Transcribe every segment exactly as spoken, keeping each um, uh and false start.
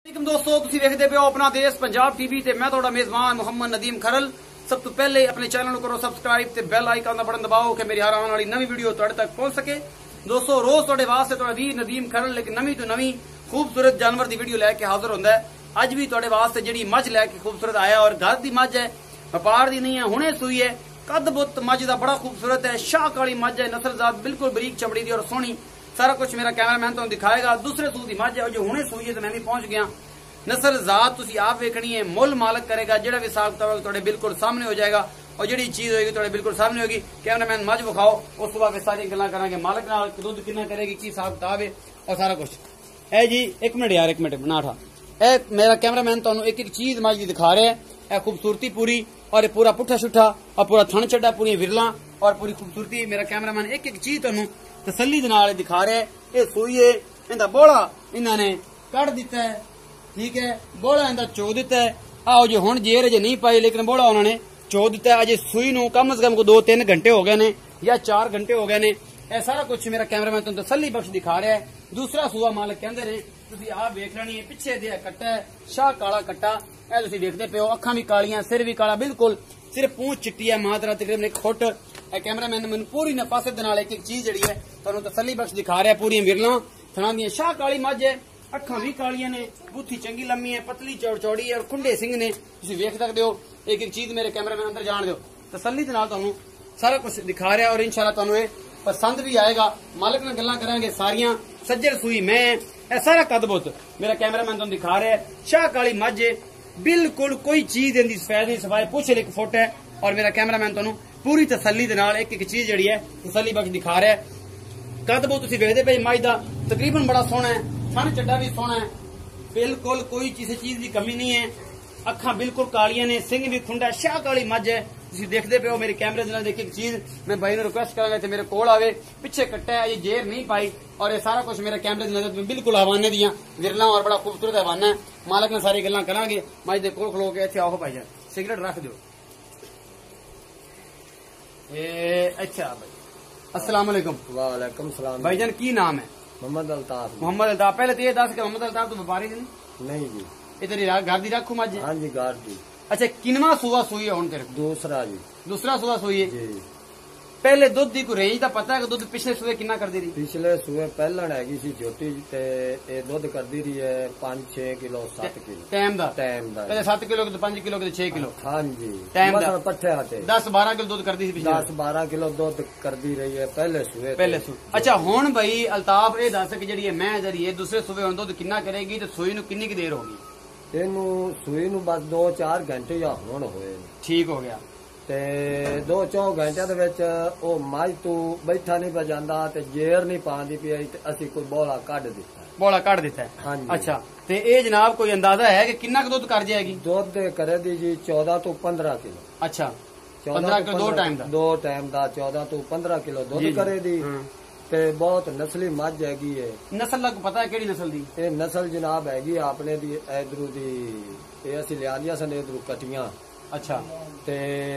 दोस्तों तुसीं वेखदे पे हो अपना देश पंजाब टीवी ते मैं तुहाडा मेजबान मोहम्मद नदीम खरल। सब तो पहले अपने चैनल को करो सब्सक्राइब ते बेल आइकन दा बटन दबाओ कि मेरी हर आने वाली नवी वीडियो तुहाडे तक पहुंच सके। दोस्तों रोज तुहाडे वास्ते तुहाडा वीर नदीम खरल लेकिन नवी तो नवी खूबसूरत जानवर दी वीडियो लैके हाजिर हुंदा है। अज भी तुहाडे वास्ते जिहड़ी मझ लैके खूबसूरत आया और घर दी मझ है, व्यापार दी नहीं है, हुणे सूई है। कद बुत मझ दा बड़ा खूबसूरत है, शाह काली मझ है, नस्लजात बिल्कुल बरीक चमड़ी दी और सोहनी। सारा कुछ मेरा कैमरामैन तुहानूं दिखाएगा। दूसरे सूह दी मझ है जो हुणे सूई है तो मैं भी पहुंच गया। नस्ल जात तुसी आप वेखनी है, मुल मालक करेगा, जेड़ा भी हिसाब किताब तुहाडे बिल्कुल सामने हो जाएगा और जेड़ी चीज होगी तुहाडे बिल्कुल सामने होगी। कैमरामैन मझ विखाओ, उस तो बाद सारी गल्लां करांगे मालक नाल, दुध कितना करेगी, की हिसाब किताब है और सारा कुछ। ए जी एक मिनट यार, एक मिनट बना उठा। ए मेरा कैमरामैन तुहानूं एक एक चीज मझ दी दिखा रहा है। ए खूबसूरती पूरी और पूरा पुट्ठा सुट्ठा और पूरा थण चड्डा, पूरी विरला और पूरी खूबसूरती। मेरा कैमरामैन एक एक चीज तुहानूं तसल्ली दे नाल दिखा रहा है। ये सूई है, इंदा बोला इन्होंने कढ़ दिता है, ठीक है, बोला इंदा चो दिता है। आओ जो हुण जेर अजे नहीं पाई लेकिन बोला उन्होंने चो दिता है। अजे सूई नूं कम से कम को दो तीन घंटे हो गए ने या चार घंटे हो गए ने। यह सारा कुछ मेरा कैमरामैन तुहानूं तसल्ली बख्श दिखा रहा है। दूसरा सूआ मालक कहंदे ने तुसीं आप वेख लेनी है, पिछे दे कट्टा है, शाह काला कट्टा। ए तुसीं देखदे पे हो, अखां भी कालियां, सिर भी काला, बिल्कुल सिर्फ पूंछ चिट्टी है, मात्रा तकरीबन एक फुट। कैमरामैन मैनूं पूरी नफासत दे नाल एक एक चीज जिहड़ी है तुहानूं तसल्ली बख्श दिखा रहा है। पूरी विरलां थणां दी शाह काली मझ है, अखां भी कालियां ने, बूथी चंगी लम्मी है, पतली चौड़ चौड़ी है और खुंडे सिंह ने। तुसीं वेख सकदे हो। एक एक चीज मेरे कैमरामैन अंदर जाण दिओ, तसल्ली दे नाल तुहानूं सारा कुछ दिखा रहा है और इंशाअल्लाह तुहानूं ये पसंद भी आएगा। मालक नाल गल्लां करांगे सारियां। सज्जर सूई मैं ए सारा कदबुत मेरा कैमरामैन तुहानूं दिखा रहा है। शाह काली मझ बिल्कुल कोई चीज इहदी सफेद नहीं, सफाई पुछ एक फुट है और मेरा कैमरामैन तुहानूं पूरी तसल्ली दे नाल एक एक चीज जिहड़ी है तसल्ली बख्श दिखा रहा है। कदबुत तुसीं वेखदे पे मझ दा तकरीबन बड़ा सोहना है, थण चड्डा भी सोहना है, बिल्कुल कोई किसी चीज की कमी नहीं है। अखां बिल्कुल कालियां ने, सिंह भी खुंडा, शाह काली मझ है। तुसीं देखदे पे हो मेरे कैमरे दे नाल एक एक चीज। मैं भाई नूं रिक्वेस्ट करांगा ते मेरे कोल आवे। पिछे कट्टा है, ये जेर नहीं पाई और ये सारा कुछ मेरे कैमरे दे नाल बिल्कुल हवाने दियां विरलां और बड़ा खूबसूरत हवाना है। मालक ने सारी गल्लां करांगे। मझ दे कोल खलो के इत्थे आओ भाई जान, सिगरेट रख दिओ। ए अच्छा भाई, अस्सलाम वालेकुम। वालेकुम सलाम। भाईजान की नाम है? मोहम्मद अल्ताफ। मोहम्मद अल्ताफ। पहले तो ये दस के मोहम्मद अल्ताफ तो व्यापारी नहीं? नहीं जी, ये तेरी घर दी रखू मझ? हाँ जी घर दी। अच्छा किनवा सूआ सूई है हुण तेरे? दूसरा जी। दूसरा सूआ सूई है जी। पहले दुध दी कोई रेंज दा पता है कि दुध पिछले सूए कितना करदी रही? पिछले सूए पहलन हैगी सी छोटी ते ए दुध करदी रही है पांच छह किलो सात किलो टाइम दा। टाइम दा पहले सात किलो के तो पांच किलो के छह किलो। हाँ जी टाइम दा पट्ठे आते दस बारह किलो दुध करदी सी पिछले? दस बारह किलो दुध करदी रही है पहले सूए। पहले सूए। अच्छा हुण भाई अल्ताफ ये दस कि जिहड़ी मैं जरी दूसरे सूए हुण दुध कितना करेगी ते सूई नूं कितनी देर होगी? इनू सूई नूं बस दो चार घंटे या हुण होए। ठीक हो गया। ते दो चौ घंटे दे विच ओ मझ तू बैठा नहीं पा जांदा ते जेर नहीं पांदी पई ते असीं कोई बोला कढ दिता। बोला कढ दिता है? हाँ जी। अच्छा ते ए जनाब कोई अंदाजा है कि कितना दुध कर जाएगी? दुध करे दी जी चौदह तो पंद्रह किलो। अच्छा पंद्रह किलो दो टाइम दा? दो टाइम दा चौदह तो पंद्रह किलो दुध करे दी ते बहुत नस्ली मझ हैगी है। नस्ल का पता है केड़ी नस्ल दी? ये नस्ल जनाब हैगी अपने दी इधरू दी, ये असीं लियांदियां सन इधरू कटियां। अच्छा ते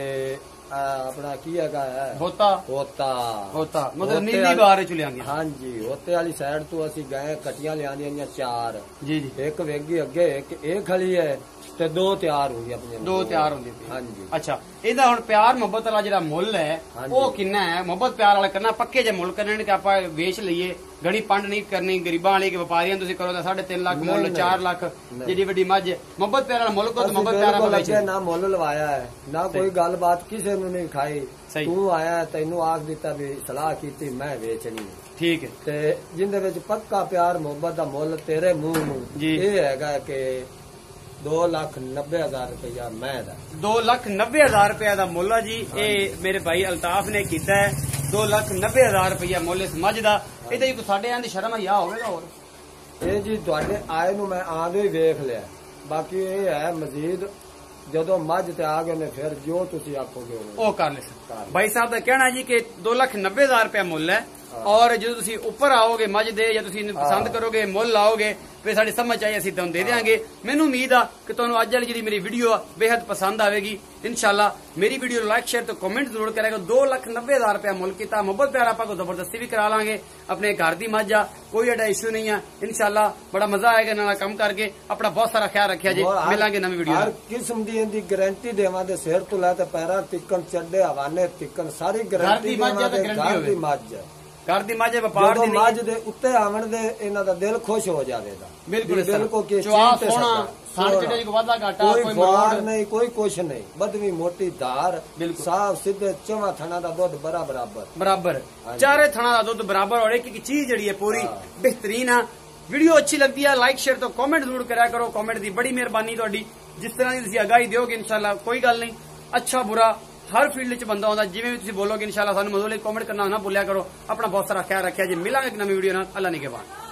अपना की हैगा है होता होता होता मतलब नीली बार चु लियांगे। हाँ जी होते वाली साइड तो असीं गए कटियां लियांदियां चार जी जी। एक वेगी अगे एक एक खड़ी है ते दो तैयार होगी अपने दो तैयार होंदी। हाँ जी। अच्छा ਇਹਦਾ ਹੁਣ ਪਿਆਰ ਮੁਹੱਬਤ ਵਾਲਾ ਜਿਹੜਾ ਮੁੱਲ ਹੈ ਉਹ ਕਿੰਨਾ ਹੈ? ਮੁਹੱਬਤ ਪਿਆਰ ਵਾਲਾ ਕਰਨਾ, ਪੱਕੇ ਜੇ ਮੁੱਲ ਕਰਨੇ ਨੇ ਕਿ ਆਪਾਂ ਵੇਚ ਲਈਏ, ਗੜੀ ਪੰਡ ਨਹੀਂ ਕਰਨੀ ਗਰੀਬਾਂ ਵਾਲੀ ਕਿ ਵਪਾਰੀਆਂ ਤੁਸੀਂ ਕਰੋ ਤਾਂ ਸਾਢੇ ਤਿੰਨ ਲੱਖ ਮੁੱਲ ਚਾਰ ਲੱਖ ਜਿਹੜੀ ਵੱਡੀ ਮੱਝ। ਮੁਹੱਬਤ ਪਿਆਰ ਵਾਲਾ ਮੁੱਲ ਕੋ ਮੁਹੱਬਤ ਪਿਆਰ ਵਾਲਾ ਵੇਚ ਨਾ ਮੁੱਲ ਲਵਾਇਆ ਹੈ ਨਾ ਕੋਈ ਗੱਲਬਾਤ ਕਿਸੇ ਨੂੰ ਨਹੀਂ ਖਾਈ। ਤੂੰ ਆਇਆ ਤੈਨੂੰ ਆਖ ਦਿੱਤਾ ਵੀ ਸਲਾਹ ਕੀਤੀ ਮੈਂ ਵੇਚਣੀ। ਠੀਕ ਹੈ। ਤੇ ਜਿੰਦੇ ਵਿੱਚ ਪੱਕਾ ਪਿਆਰ ਮੁਹੱਬਤ ਦਾ ਮੁੱਲ ਤੇਰੇ ਮੂੰਹ ਨੂੰ ਇਹ ਹੈਗਾ ਕਿ दो लख नब्बे हजार रुपया मैं दा। दो लख नब्बे हजार रुपया का मुल है जी। ये मेरे भाई अल्ताफ ने किया है। दो लख नब्बे हजार रुपया मुल इस मझ का। ये साढ़े आंदी शर्म या होगा और ये जी तुहाडे आए नूं मैं आंदे ही वेख लिया। बाकी ये है मजीद जदों मझ ते आ गए ने फिर जो तुसीं आखोगे वो कर ले। भाई साहब का कहना है जी कि दो लख नब्बे हजार रुपया मुल है और जो तुसी ऊपर आओगे मज दे या तुसी पसंद करोगे मुल लाओगे फिर साडी समझ आई असीं तुहानूं दे देंगे। मैनूं उम्मीद आ कि तुहानूं अज वाली जिहड़ी मेरी वीडियो आ बेहद पसंद आवेगी। इंशाल्लाह मेरी वीडियो लाइक शेयर तो कमेंट जरूर करेगा। दो लख नब्बे हजार रुपया मुल कीता, मुहब्बत प्यार आपां को जबरदस्ती भी करा लांगे। अपने घर दी मज आ, कोई एडा इशू नहीं है। इंशाल्लाह बड़ा मजा आएगा नाल काम करके। अपना बहुत सारा ख्याल रखिया जी। मिलांगे नवी वीडियो। हर किस्म दी इहदी गारंटी देवांगे, सिर तो लैके पैरां तिक्कन चड्डे हवाने तिक्कन सारी गारंटी देवांगे। घर दी मज है, घर दी मज व्यापार दी मज दे उत्ते आवन दे इन्हां दा दिल खुश हो जावेगा। बिल्कुल बिल्कुल के कोई फार नहीं, कोई कुछ नहीं, बदवी मोटी धार, साफ सीधे चौवा थना दा दुध बरा बराबर बराबर चारे थना दा दुध बराबर। और एक एक चीज जड़ी है पूरी बेहतरीन है। वीडियो अच्छी लगती है लाइक शेयर तो कमेंट जरूर करा करो। कमेंट दी बड़ी मेहरबानी तुहाडी। जिस तरह की आगाही दोगे इंशाल्लाह कोई गल नहीं। अच्छा बुरा हर फील्ड च बंदा होंदा, जिवें भी तुसीं बोलोगे इंशाल्लाह सानूं मज़ो कमेंट करना ना भुल्लिया करो। अपना बहुत सारा ख्याल रखिया जी। मिलांगे एक नवी वीडियो नाल। अल्लाह निगहबान।